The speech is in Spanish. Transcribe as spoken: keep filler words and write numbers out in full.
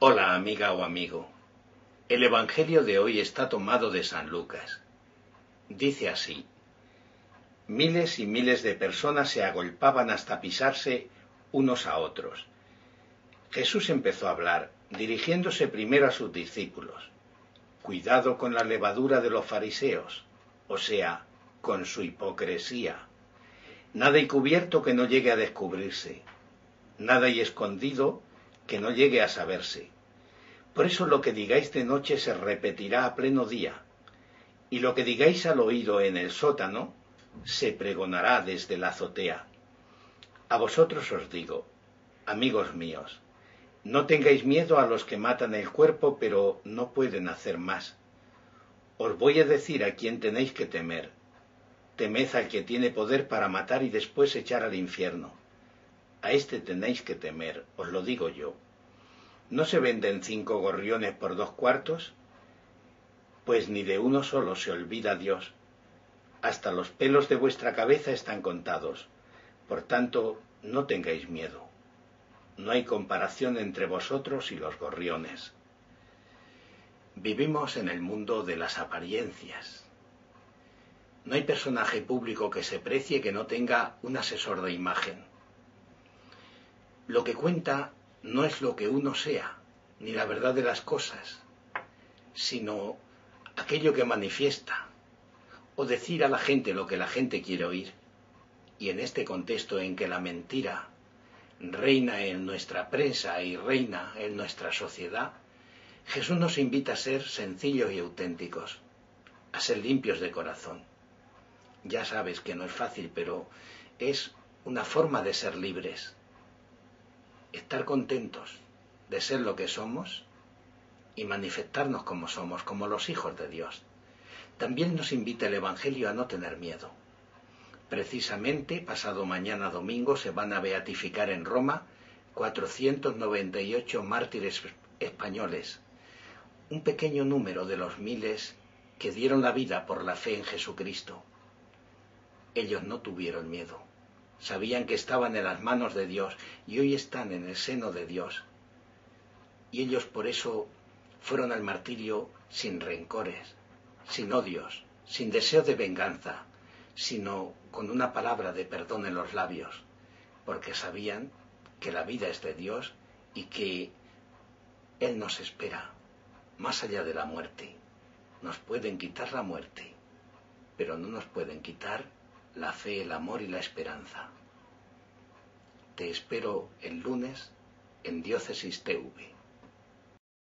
Hola, amiga o amigo. El Evangelio de hoy está tomado de San Lucas. Dice así: miles y miles de personas se agolpaban hasta pisarse unos a otros. Jesús empezó a hablar, dirigiéndose primero a sus discípulos. Cuidado con la levadura de los fariseos, o sea, con su hipocresía. Nada hay cubierto que no llegue a descubrirse. Nada hay escondido que no llegue a saberse. Por eso lo que digáis de noche se repetirá a pleno día, y lo que digáis al oído en el sótano se pregonará desde la azotea. A vosotros os digo, amigos míos, no tengáis miedo a los que matan el cuerpo, pero no pueden hacer más. Os voy a decir a quién tenéis que temer. Temed al que tiene poder para matar y después echar al infierno. A este tenéis que temer, os lo digo yo. ¿No se venden cinco gorriones por dos cuartos? Pues ni de uno solo se olvida Dios. Hasta los pelos de vuestra cabeza están contados. Por tanto, no tengáis miedo. No hay comparación entre vosotros y los gorriones. Vivimos en el mundo de las apariencias. No hay personaje público que se precie que no tenga un asesor de imagen. Lo que cuenta no es lo que uno sea, ni la verdad de las cosas, sino aquello que manifiesta, o decir a la gente lo que la gente quiere oír. Y en este contexto en que la mentira reina en nuestra prensa y reina en nuestra sociedad, Jesús nos invita a ser sencillos y auténticos, a ser limpios de corazón. Ya sabes que no es fácil, pero es una forma de ser libres. Estar contentos de ser lo que somos y manifestarnos como somos, como los hijos de Dios. También nos invita el Evangelio a no tener miedo. Precisamente, pasado mañana domingo, se van a beatificar en Roma cuatrocientos noventa y ocho mártires españoles, un pequeño número de los miles que dieron la vida por la fe en Jesucristo. Ellos no tuvieron miedo. Sabían que estaban en las manos de Dios y hoy están en el seno de Dios. Y ellos por eso fueron al martirio sin rencores, sin odios, sin deseo de venganza, sino con una palabra de perdón en los labios, porque sabían que la vida es de Dios y que Él nos espera más allá de la muerte. Nos pueden quitar la muerte, pero no nos pueden quitar la fe, el amor y la esperanza. Te espero el lunes en Diócesis T V.